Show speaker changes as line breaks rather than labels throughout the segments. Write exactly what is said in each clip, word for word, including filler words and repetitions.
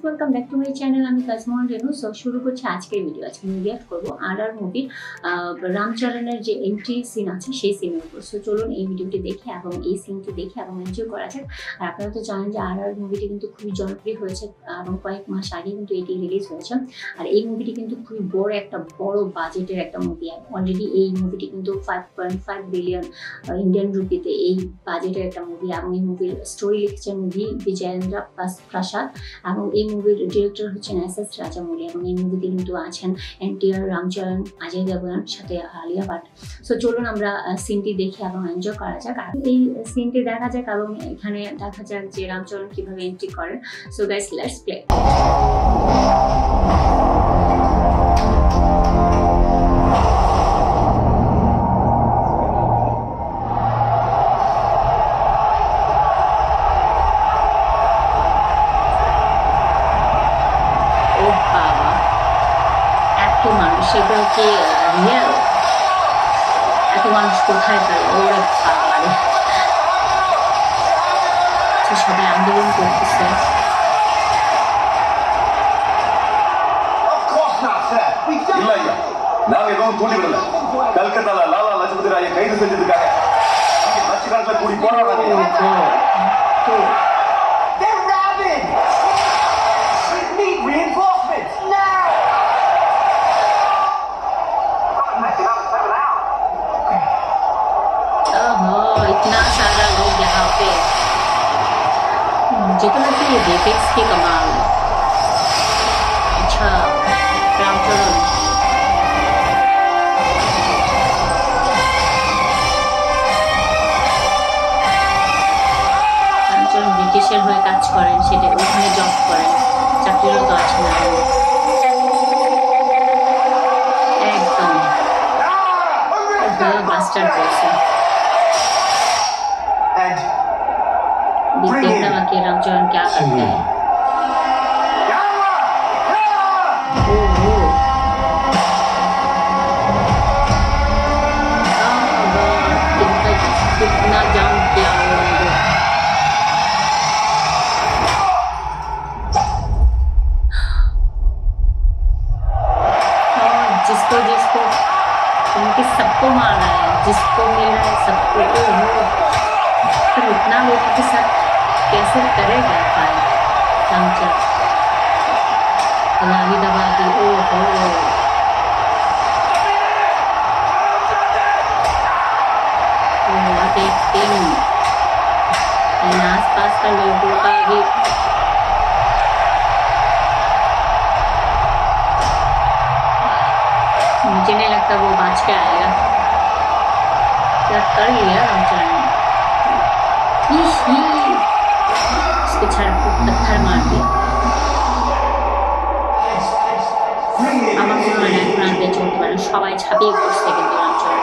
Welcome back to my channel. আমি Tajmun rhino. So শুরু করছি আজকের ভিডিও। আজকে আমি রিঅ্যাক্ট করব আরআর মুভির রামচরণের যে এন্ট্রি সিন আছে সেই সিনের উপর। সো চলুন এই ভিডিওটি দেখে এবং এই সিনটি দেখে এবং এনজয় করা যাক। আর আপনারা তো জানেন যে আরআর মুভিটি কিন্তু খুবই জনপ্রিয় হয়েছে এবং কয়েক মাস আগে কিন্তু এটি রিলিজ হয়েছে। আর এই মুভিটি কিন্তু খুবই বড় একটা বড় বাজেটের একটা মুভি। অলরেডি এই মুভিটি কিন্তু five point five billion Indian রুপিতে এই বাজেটের একটা মুভি এবং এই মুভির স্টোরি লিখছেন ভি বিজয়েন্দ্র প্রসাদ এবং এই মুভির ডিরেক্টর হচ্ছেন এস এস রাজামৌলি এবং এই মুভিতে কিন্তু আছেন এনটিআর, রামচরণ, অজয় দেবগন, সাথে আলিয়া ভাট। সো চলুন আমরা সিনটি দেখি এবং এনজয় করা যাক। আর এই সিনটি দেখা যাক এবং এখানে দেখা যাক যে রামচরণ কিভাবে এন্ট্রি করেন। So guys, let's play. সেগুলো কি রিয়েল? এত মানুষ কোথায় পেল? ওরে বাবারে, সবাই আন্দোলন করতেছে।
ನಾವೇ ಕೂಡಿ ಬಿಡಲ್ಲ ಕಲ್ಕತ್ತಾದ ಲಾಲಾ ಲಜಪತಿ ರಾಯ ಕೈದು ಸೆಂದಿದ್ದಾರೆ ಲಕ್ಷಗಟ್ಟಲೆ ಕೂಡಿ ಹೋರಾಟ
इतना सारा लोग यहाँ पे जितना कि ये विफिक्स की कमाल। अच्छा, रामचरण রামচরণ ব্রিটিশের হয়ে কাজ করেন, সেটা ওখানে জব করেন, চাকরিরত আছেন একদম মাস্টার পার্সন। देखना बाकी रामचरण क्या करते हैं। कितना जाम किया जिसको जिसको उनके सबको मार रहा है, जिसको मिल रहा है सबको। तो इतना लोगों के साथ कैसे करेगा फाइट रामचरण? अलावी दबा दी। ओ हो, व्हाट एक्टिंग। आस पास का लोगों का भी मुझे नहीं लगता वो बच के आएगा। क्या कर लिया रामचरण ने? उसके छड़ को पत्थर मार दिया। আমার মনে হয় না প্রাণ দিয়ে চলতে পারে, সবাই ঝাঁপিয়ে পড়ছে কিন্তু রামচরণ।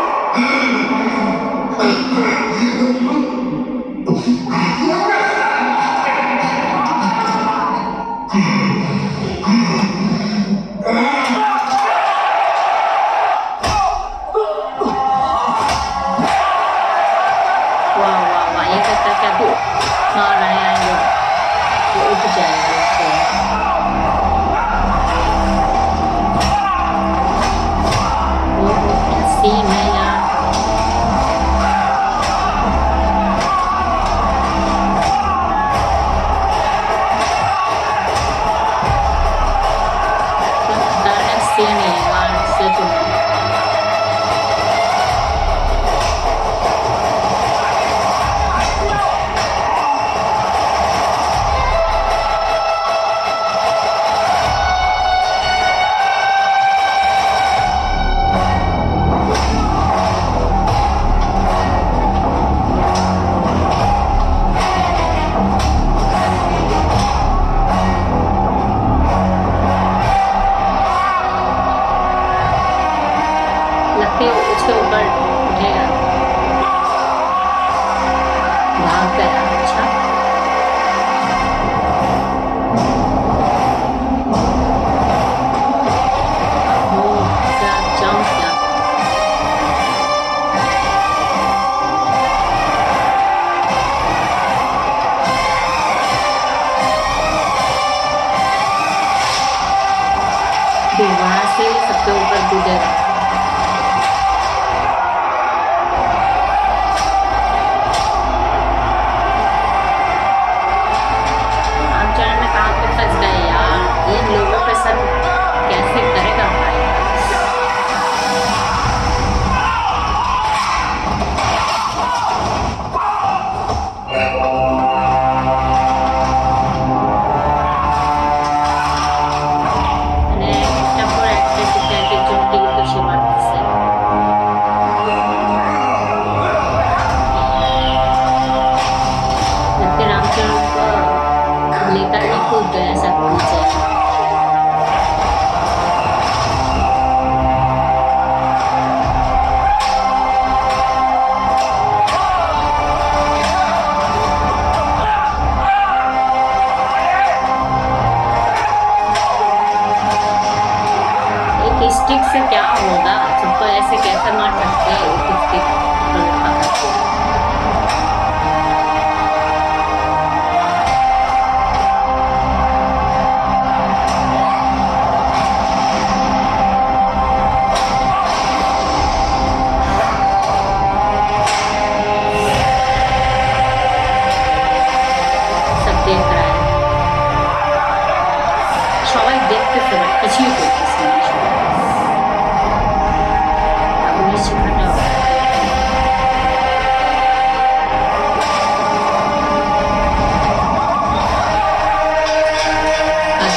मार रहे हैं वो, वो उठ जाएगा उससे। वो क्या सीन है यार। खतरनाक सीन है यार सच में।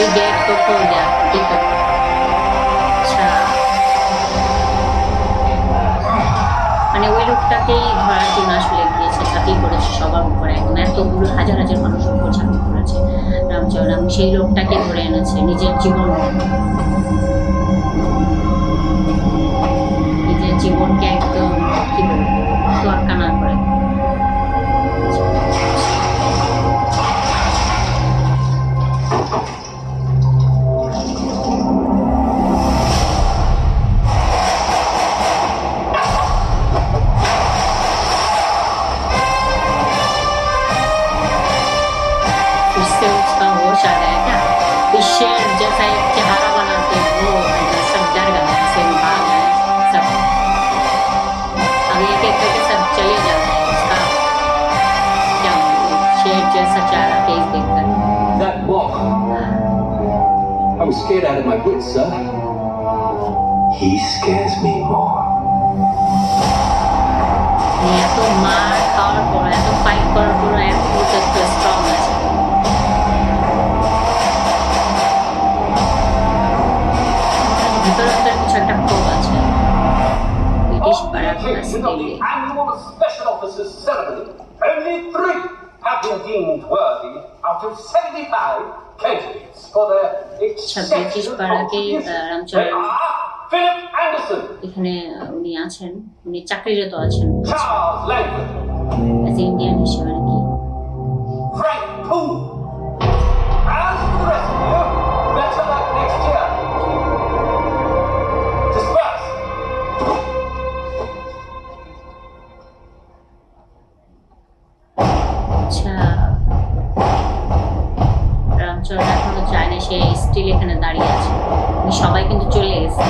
अभी गेट तो खोल गया ठीक है अच्छा মানে ওই লোকটাকেই ধরার জন্য আসলে গিয়েছে ঝাঁপিয়ে পড়েছে সবার উপরে একদম এতগুলো হাজার হাজার মানুষের উপর ঝাঁপিয়ে পড়েছে রামচরণ সেই লোকটাকে ধরে এনেছে নিজের জীবন নিজের জীবনকে একদম কি বলবো তোয়াক্কা না করে शेर जैसा एक चेहरा बनाते वो सब डर गए ऐसे भाग गए सब अब एक एक करके सब चले जाते हैं उसका क्या शेर जैसा चेहरा तेज देखकर
That walk. I was scared out of my wits, sir.
He scares me more.
ये तो मार खाओ पड़ा है तो फाइट कर पड़ा है तो तो स्ट्रांग है একটা ক্ষোভ আছে ব্রিটিশ প্যারাগ্লাস দিয়ে
Annual Special Officers Ceremony. Only three have been deemed worthy out of seventy-five candidates for their
British প্যারাকে রামচরণ
Philip Anderson.
এখানে উনি আছেন উনি চাকরিরত আছেন
Charles Langford.
অ্যাজ ইন্ডিয়ান হিসেবে নাকি
Frank Poole. As for the rest of you, better luck next year. Ram Charan এখনো যায় না সে স্টিল এখানে দাঁড়িয়ে আছে সবাই কিন্তু চলে গেছে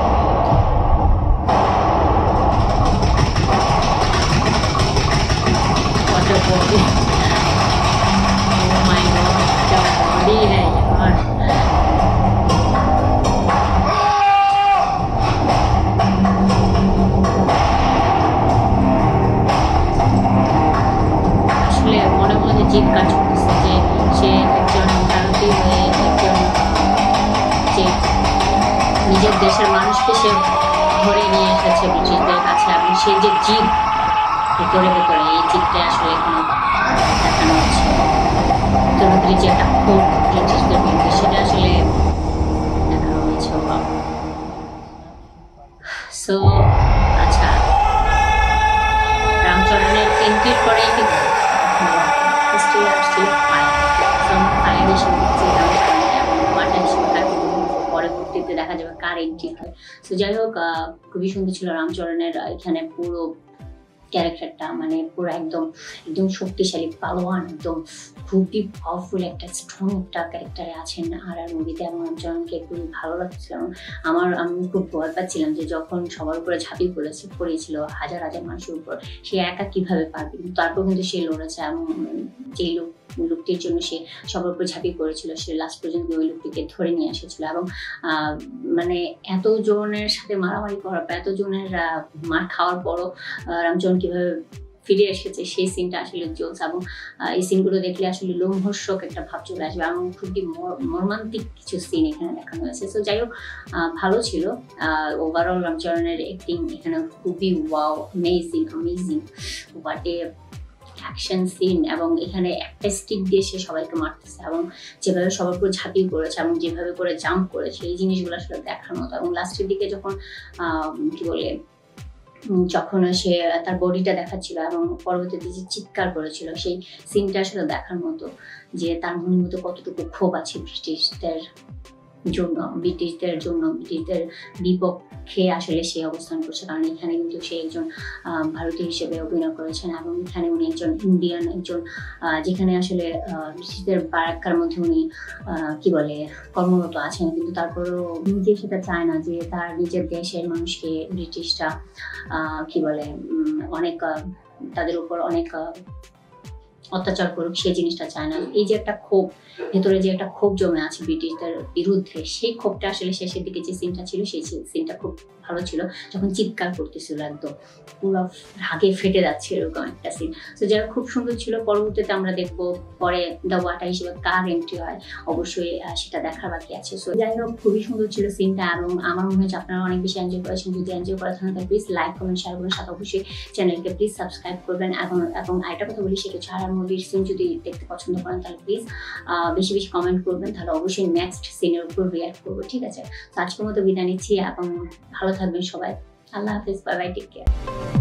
আসলে মনে মনে জিদ কাজ করতেছে যে সে একজন ভারতীয় হয়ে একজন যে নিজের দেশের মানুষকে সে ধরে নিয়ে এসেছে ব্রিটিশদের কাছে এবং সে যে জিদ ভেতরে ভেতরে এই জিদটা আসলে এখানে দেখানো হচ্ছে ভিতরে যে একটা ক্ষোভ ব্রিটিশদের বিরুদ্ধে সেটা আসলে দেখানো হয়েছে সো আচ্ছা রামচরণের এন্ট্রির পরে কিন্তু still are still fine. Some fine হিসেবে পরবর্তীতে দেখা যাবে কার এন্ট্রি হয় তো যাই হোক খুবই সুন্দর ছিল রামচরণের এখানে পুরো ক্যারেক্টারটা মানে পুরো একদম একদম শক্তিশালী পালোয়ান একদম খুবই পাওয়ারফুল একটা স্ট্রং একটা ক্যারেক্টারে আছেন আর আর মুভিতে এবং রামচরণকে খুবই ভালো লাগছিল আমার আমি খুব ভয় পাচ্ছিলাম যে যখন সবার উপরে ঝাঁপিয়ে পড়েছে পড়েছিল হাজার হাজার মানুষের উপর সে একা কিভাবে পারবে কিন্তু তারপর কিন্তু সে লড়েছে এবং যেই লোক লোকটির জন্য সে সবার উপর ঝাঁপিয়ে পড়েছিল সে লাস্ট পর্যন্ত ওই লোকটিকে ধরে নিয়ে এসেছিল এবং মানে এত জনের সাথে মারামারি করার পর এত জনের মার খাওয়ার পরও রামচরণ কিভাবে ফিরে এসেছে সেই সিনটা আসলে চলছে এবং এই সিনগুলো দেখলে আসলে লোমহর্ষক একটা ভাব চলে আসবে এবং খুবই মর্মান্তিক কিছু সিন এখানে দেখানো হয়েছে তো যাই হোক ভালো ছিল ওভারঅল রামচরণের অ্যাক্টিং এখানে খুবই wow amazing amazing but a action scene এবং এখানে একটা স্টিক দিয়ে সে সবাইকে মারতেছে এবং যেভাবে সবার উপর ঝাঁপিয়ে পড়েছে এবং যেভাবে করে জাম্প করেছে এই জিনিসগুলো আসলে দেখার মতো এবং লাস্টের দিকে যখন কি বলে যখন সে তার বডিটা দেখাচ্ছিল এবং পরবর্তীতে যে চিৎকার করেছিল সেই সিনটা আসলে দেখার মতো যে তার মনের মতো কতটুকু ক্ষোভ আছে ব্রিটিশদের জন্য ব্রিটিশদের জন্য ব্রিটিশদের বিপক্ষে আসলে সে অবস্থান করছে কারণ এখানে কিন্তু সে একজন ভারতীয় হিসেবে অভিনয় করেছেন এবং এখানে উনি একজন ইন্ডিয়ান একজন যেখানে আসলে ব্রিটিশদের বারাক্কার মধ্যে উনি কি বলে কর্মরত আছেন কিন্তু তারপরেও নিজে সেটা চায় না যে তার নিজের দেশের মানুষকে ব্রিটিশরা কি বলে অনেক তাদের উপর অনেক অত্যাচার করুক সেই জিনিসটা চায় না। এই যে একটা ক্ষোভ ভেতরে যে একটা ক্ষোভ জমে আছে ব্রিটিশদের বিরুদ্ধে, সেই ক্ষোভটা আসলে শেষের দিকে যে সিনটা ছিল সেই সিনটা খুব ভালো ছিল, যখন চিৎকার করতেছিল একদম পুরো রাগে ফেটে যাচ্ছে এরকম একটা সিন। তো যারা খুব সুন্দর ছিল। পরবর্তীতে আমরা দেখবো পরে দ্য ওয়াটার হিসেবে কার এন্ট্রি হয়, অবশ্যই সেটা দেখার বাকি আছে। সো যাই হোক খুবই সুন্দর ছিল সিনটা এবং আমার মনে হচ্ছে আপনারা অনেক বেশি এনজয় করেছেন। যদি এনজয় করা থাকেন তাহলে প্লিজ লাইক কমেন্ট শেয়ার করবেন, সাথে অবশ্যই চ্যানেলকে প্লিজ সাবস্ক্রাইব করবেন। এবং এবং আরেকটা কথা বলি, সেটা হচ্ছে আরআর মুভির সিন যদি দেখতে পছন্দ করেন তাহলে প্লিজ বেশি বেশি কমেন্ট করবেন, তাহলে অবশ্যই নেক্সট সিনের উপর রিয়াক্ট করবো। ঠিক আছে, তো আজকের মতো বিদায় নিচ্ছি এবং ভালো থাকবেন সবাই। আল্লাহ হাফিজ, বাই বাই, টেক কেয়ার।